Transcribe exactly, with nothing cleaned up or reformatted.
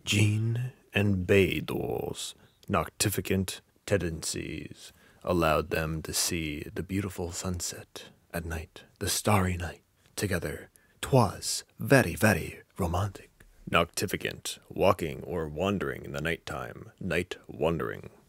Jean and Beidor's Noctivagant tendencies allowed them to see the beautiful sunset at night, the starry night, together. 'Twas very, very romantic. Noctivagant, walking or wandering in the night time, night wandering.